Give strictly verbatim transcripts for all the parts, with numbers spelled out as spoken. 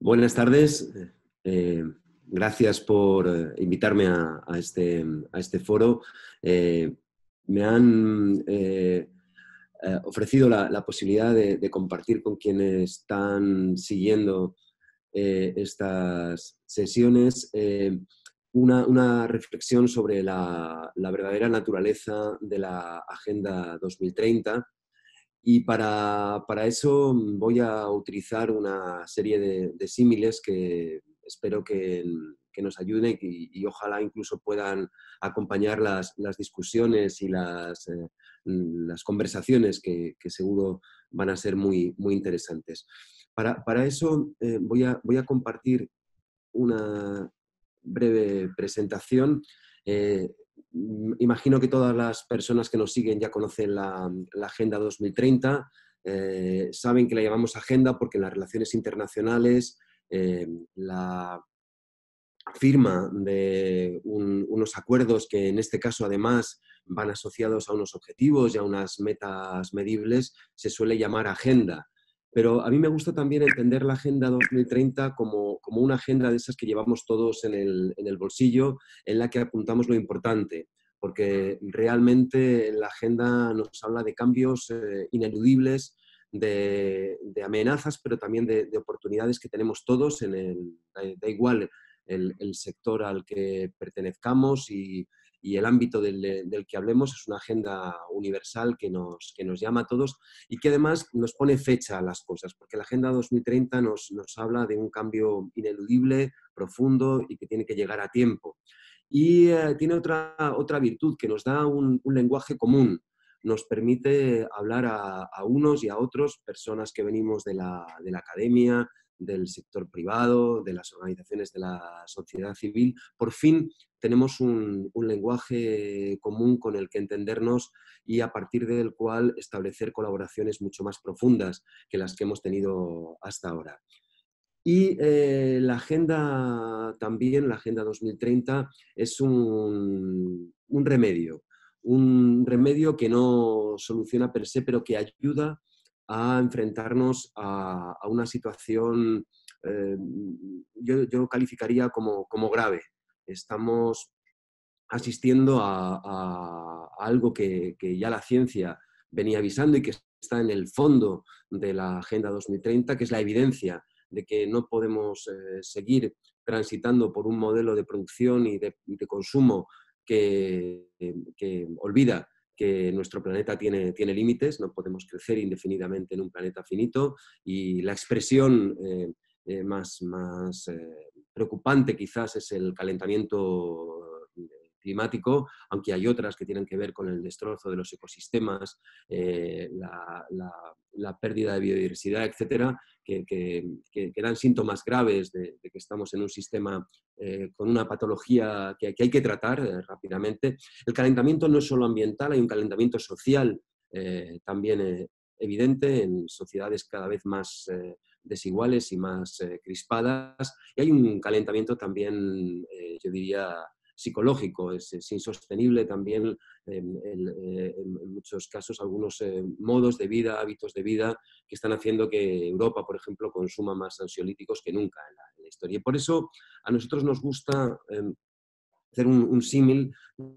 Buenas tardes. Eh, gracias por eh, invitarme a, a, este, a este foro. Eh, me han eh, eh, ofrecido la, la posibilidad de, de compartir con quienes están siguiendo eh, estas sesiones eh, una, una reflexión sobre la, la verdadera naturaleza de la Agenda dos mil treinta. Y para, para, eso voy a utilizar una serie de, de símiles que espero que, que nos ayuden y, y ojalá incluso puedan acompañar las, las discusiones y las, eh, las conversaciones que, que, seguro van a ser muy, muy interesantes. Para, para eso eh, voy, a, voy a compartir una breve presentación. Eh, imagino que todas las personas que nos siguen ya conocen la, la Agenda dos mil treinta, eh, saben que la llamamos agenda porque en las relaciones internacionales eh, la firma de un, unos acuerdos que en este caso además van asociados a unos objetivos y a unas metas medibles, se suele llamar agenda. Pero a mí me gusta también entender la Agenda dos mil treinta como, como una agenda de esas que llevamos todos en el, en el bolsillo, en la que apuntamos lo importante, porque realmente la agenda nos habla de cambios eh, ineludibles, de, de amenazas, pero también de, de oportunidades que tenemos todos, en el, da, da igual el, el sector al que pertenezcamos y, y el ámbito del, del que hablemos. Es una agenda universal que nos, que nos llama a todos y que además nos pone fecha a las cosas, porque la Agenda dos mil treinta nos, nos habla de un cambio ineludible, profundo y que tiene que llegar a tiempo. Y eh, tiene otra, otra virtud, que nos da un, un lenguaje común, nos permite hablar a, a unos y a otros, personas que venimos de la, de la academia, del sector privado, de las organizaciones de la sociedad civil. Por fin tenemos un, un lenguaje común con el que entendernos y a partir del cual establecer colaboraciones mucho más profundas que las que hemos tenido hasta ahora. Y eh, la agenda también, la Agenda dos mil treinta, es un, un remedio, un remedio que no soluciona per se, pero que ayuda a enfrentarnos a, a una situación, eh, yo, yo calificaría como, como grave. Estamos asistiendo a, a, a algo que, que ya la ciencia venía avisando y que está en el fondo de la Agenda dos mil treinta, que es la evidencia de que no podemos eh, seguir transitando por un modelo de producción y de, de consumo que, que olvida que nuestro planeta tiene, tiene límites, no podemos crecer indefinidamente en un planeta finito y la expresión eh, eh, más, más eh, preocupante quizás es el calentamiento climático, aunque hay otras que tienen que ver con el destrozo de los ecosistemas, eh, la, la, la pérdida de biodiversidad, etcétera, que, que, que, que dan síntomas graves de, de que estamos en un sistema eh, con una patología que, que hay que tratar eh, rápidamente. El calentamiento no es solo ambiental, hay un calentamiento social eh, también eh, evidente en sociedades cada vez más eh, desiguales y más eh, crispadas, y hay un calentamiento también, eh, yo diría, psicológico. Es, es insostenible también en, en, en muchos casos algunos eh, modos de vida, hábitos de vida que están haciendo que Europa, por ejemplo, consuma más ansiolíticos que nunca en la, en la historia. Y por eso a nosotros nos gusta eh, hacer un, un símil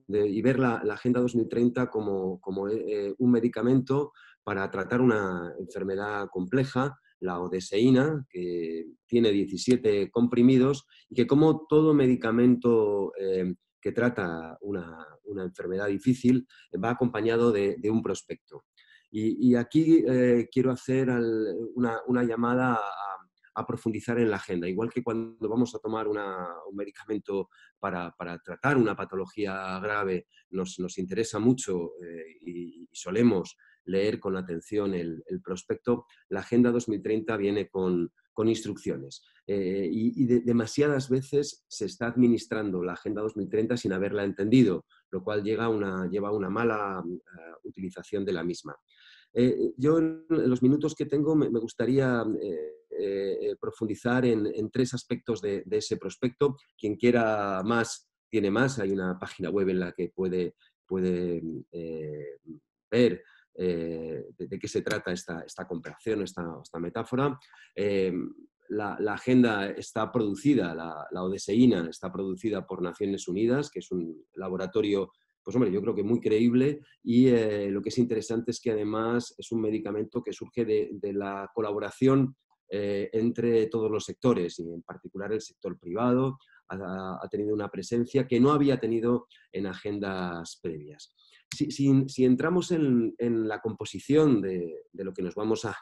y ver la, la Agenda dos mil treinta como, como eh, un medicamento para tratar una enfermedad compleja, la odeseína, que tiene diecisiete comprimidos y que, como todo medicamento eh, que trata una, una, enfermedad difícil, va acompañado de, de un prospecto. Y, y aquí eh, quiero hacer al, una, una llamada a, a profundizar en la agenda. Igual que cuando vamos a tomar una, un medicamento para, para, tratar una patología grave, nos, nos interesa mucho eh, y, y solemos leer con atención el, el prospecto, la Agenda dos mil treinta viene con, con instrucciones. Eh, y y de, demasiadas veces se está administrando la Agenda dos mil treinta sin haberla entendido, lo cual llega a una, lleva a una mala uh, utilización de la misma. Eh, yo en los minutos que tengo me, me gustaría eh, eh, profundizar en, en tres aspectos de, de ese prospecto. Quien quiera más, tiene más. Hay una página web en la que puede, puede eh, ver eh, de, de qué se trata esta, esta comparación, esta, esta metáfora. Eh, la, la agenda está producida, la, la odeseína está producida por Naciones Unidas, que es un laboratorio, pues hombre, yo creo que muy creíble, y eh, lo que es interesante es que además es un medicamento que surge de, de la colaboración eh, entre todos los sectores, y en particular el sector privado ha, ha tenido una presencia que no había tenido en agendas previas. Si, si, si entramos en, en la composición de, de lo que nos vamos a,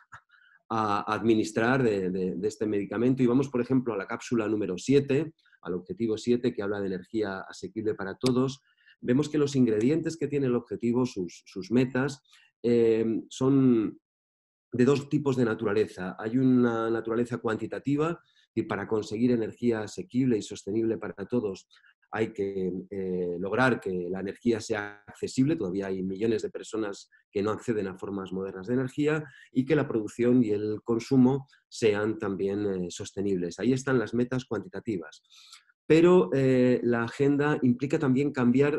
a administrar de, de, de este medicamento y vamos, por ejemplo, a la cápsula número siete, al objetivo siete, que habla de energía asequible para todos, vemos que los ingredientes que tiene el objetivo, sus, sus metas, eh, son de dos tipos de naturaleza. Hay una naturaleza cuantitativa, y para conseguir energía asequible y sostenible para todos hay que eh, lograr que la energía sea accesible. Todavía hay millones de personas que no acceden a formas modernas de energía, y que la producción y el consumo sean también eh, sostenibles. Ahí están las metas cuantitativas. Pero eh, la agenda implica también cambiar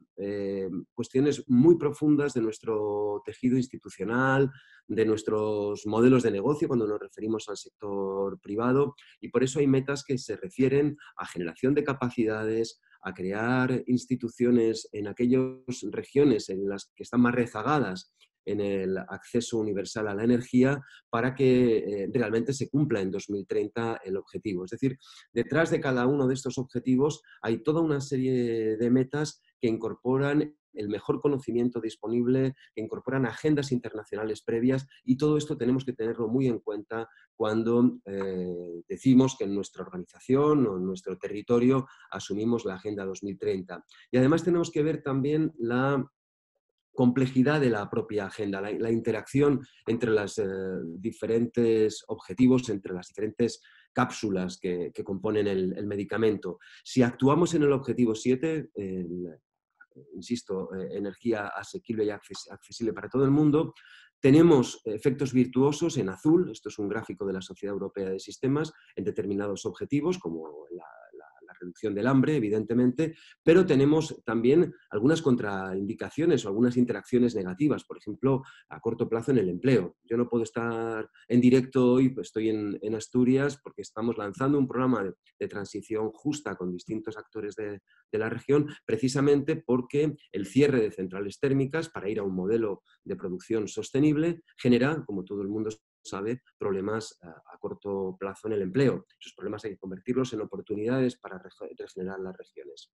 eh, cuestiones muy profundas de nuestro tejido institucional, de nuestros modelos de negocio cuando nos referimos al sector privado, y por eso hay metas que se refieren a generación de capacidades, a crear instituciones en aquellas regiones en las que están más rezagadas en el acceso universal a la energía, para que eh, realmente se cumpla en dos mil treinta el objetivo. Es decir, detrás de cada uno de estos objetivos hay toda una serie de metas que incorporan el mejor conocimiento disponible, que incorporan agendas internacionales previas, y todo esto tenemos que tenerlo muy en cuenta cuando eh, decimos que en nuestra organización o en nuestro territorio asumimos la Agenda dos mil treinta. Y además tenemos que ver también la complejidad de la propia agenda, la, la interacción entre los eh, diferentes objetivos, entre las diferentes cápsulas que, que componen el, el medicamento. Si actuamos en el objetivo siete, el, insisto, eh, energía asequible y accesible para todo el mundo, tenemos efectos virtuosos en azul, esto es un gráfico de la Sociedad Europea de Sistemas, en determinados objetivos, como la, la, la reducción del hambre, evidentemente, pero tenemos también algunas contraindicaciones o algunas interacciones negativas, por ejemplo, a corto plazo en el empleo. Yo no puedo estar en directo hoy, pues estoy en, en Asturias, porque estamos lanzando un programa de, de transición justa con distintos actores de, de la región, precisamente porque el cierre de centrales térmicas para ir a un modelo de producción sostenible genera, como todo el mundo sabe, problemas a, a corto plazo en el empleo. Esos problemas hay que convertirlos en oportunidades para regenerar las regiones.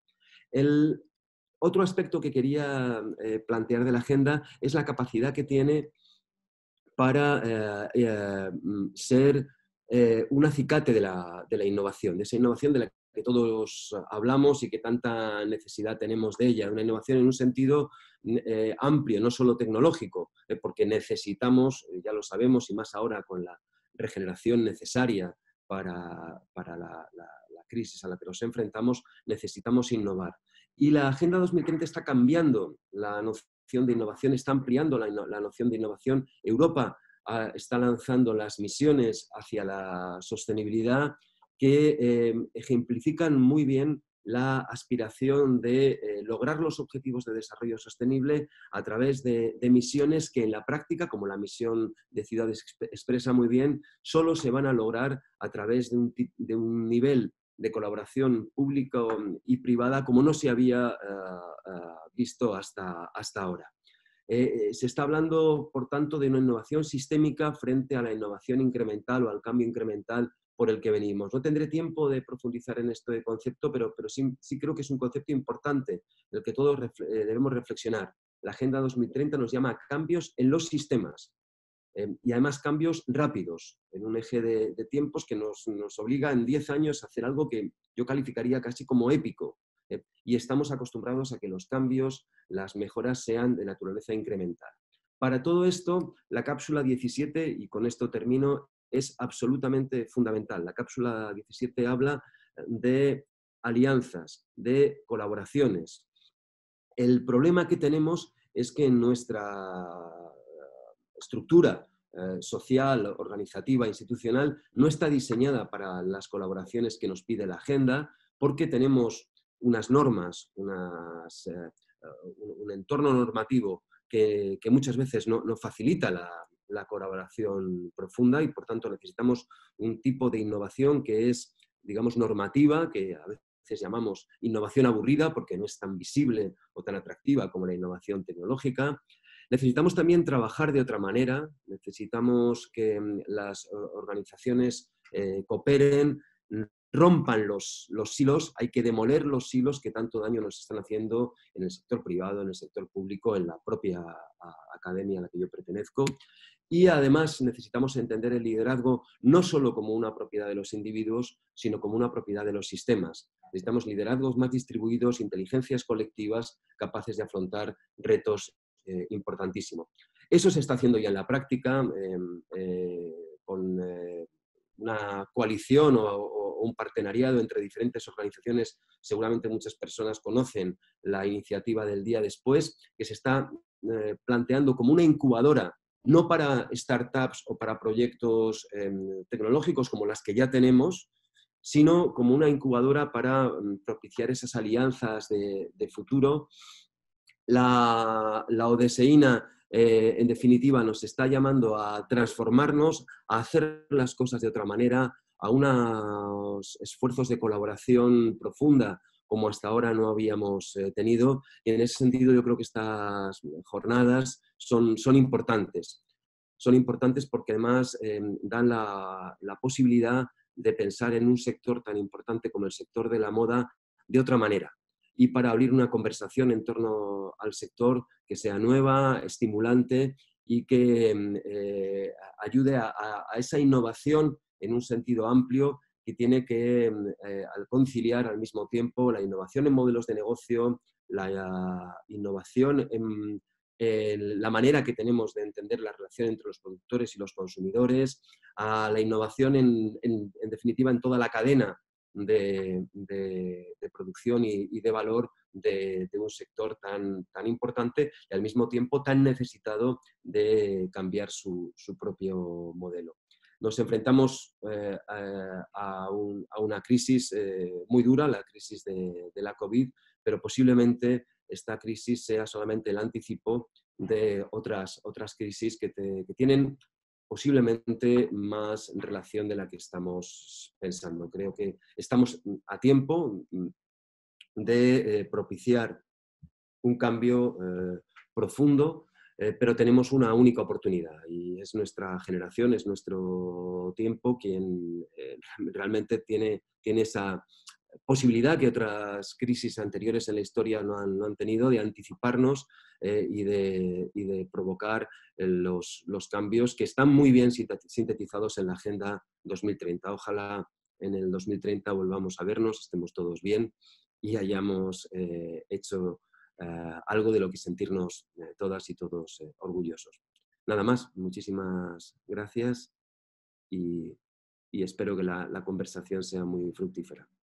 El otro aspecto que quería eh, plantear de la agenda es la capacidad que tiene para eh, eh, ser eh, un acicate de la, de la innovación, de esa innovación de la que todos hablamos y que tanta necesidad tenemos de ella, una innovación en un sentido eh, amplio, no solo tecnológico, eh, porque necesitamos, ya lo sabemos, y más ahora con la regeneración necesaria para, para la, la, la crisis a la que nos enfrentamos, necesitamos innovar. Y la Agenda dos mil treinta está cambiando la noción de innovación, está ampliando la, la noción de innovación. Europa uh, está lanzando las misiones hacia la sostenibilidad que eh, ejemplifican muy bien la aspiración de eh, lograr los objetivos de desarrollo sostenible a través de, de misiones que en la práctica, como la misión de ciudades expresa muy bien, solo se van a lograr a través de un, de un nivel de colaboración pública y privada como no se había uh, uh, visto hasta, hasta ahora. Eh, se está hablando, por tanto, de una innovación sistémica frente a la innovación incremental o al cambio incremental por el que venimos. No tendré tiempo de profundizar en este concepto, pero, pero sí, sí creo que es un concepto importante del que todos refle eh, debemos reflexionar. La Agenda dos mil treinta nos llama a cambios en los sistemas eh, y además cambios rápidos, en un eje de, de tiempos que nos, nos obliga en diez años a hacer algo que yo calificaría casi como épico. Eh, y estamos acostumbrados a que los cambios, las mejoras sean de naturaleza incremental. Para todo esto, la cápsula diecisiete, y con esto termino, es absolutamente fundamental. La cápsula diecisiete habla de alianzas, de colaboraciones. El problema que tenemos es que en nuestra estructura eh, social, organizativa, institucional, no está diseñada para las colaboraciones que nos pide la agenda, porque tenemos unas normas, unas, eh, un, un entorno normativo que, que muchas veces no, no facilita la, la colaboración profunda y, por tanto, necesitamos un tipo de innovación que es, digamos, normativa, que a veces llamamos innovación aburrida porque no es tan visible o tan atractiva como la innovación tecnológica. Necesitamos también trabajar de otra manera, necesitamos que las organizaciones eh, cooperen, rompan los, los silos, hay que demoler los silos que tanto daño nos están haciendo en el sector privado, en el sector público, en la propia a, academia a la que yo pertenezco. Y además necesitamos entender el liderazgo no solo como una propiedad de los individuos, sino como una propiedad de los sistemas. Necesitamos liderazgos más distribuidos, inteligencias colectivas capaces de afrontar retos eh, importantísimos. Eso se está haciendo ya en la práctica eh, eh, con eh, una coalición o, o un partenariado entre diferentes organizaciones. Seguramente muchas personas conocen la iniciativa del Día Después, que se está eh, planteando como una incubadora, no para startups o para proyectos eh, tecnológicos como las que ya tenemos, sino como una incubadora para um, propiciar esas alianzas de, de futuro. La, la odeseína, eh, en definitiva, nos está llamando a transformarnos, a hacer las cosas de otra manera, a unos esfuerzos de colaboración profunda como hasta ahora no habíamos eh, tenido. Y en ese sentido yo creo que estas jornadas son, son importantes. Son importantes porque además eh, dan la, la posibilidad de pensar en un sector tan importante como el sector de la moda de otra manera, y para abrir una conversación en torno al sector que sea nueva, estimulante y que eh, ayude a, a, a esa innovación en un sentido amplio que tiene que eh, conciliar al mismo tiempo la innovación en modelos de negocio, la, la innovación en, en la manera que tenemos de entender la relación entre los productores y los consumidores, a la innovación en, en, en definitiva en toda la cadena De, de, de producción y, y de valor de, de un sector tan, tan importante y al mismo tiempo tan necesitado de cambiar su, su propio modelo. Nos enfrentamos eh, a, a, un, a, una crisis eh, muy dura, la crisis de, de la COVID, pero posiblemente esta crisis sea solamente el anticipo de otras, otras crisis que, te, que tienen posiblemente más relación de la que estamos pensando. Creo que estamos a tiempo de eh, propiciar un cambio eh, profundo, eh, pero tenemos una única oportunidad y es nuestra generación, es nuestro tiempo quien eh, realmente tiene, tiene esa posibilidad que otras crisis anteriores en la historia no han, no han tenido, de anticiparnos eh, y, de, y de provocar eh, los, los cambios que están muy bien sintetizados en la Agenda dos mil treinta. Ojalá en el dos mil treinta volvamos a vernos, estemos todos bien y hayamos eh, hecho eh, algo de lo que sentirnos eh, todas y todos eh, orgullosos. Nada más, muchísimas gracias y, y espero que la, la conversación sea muy fructífera.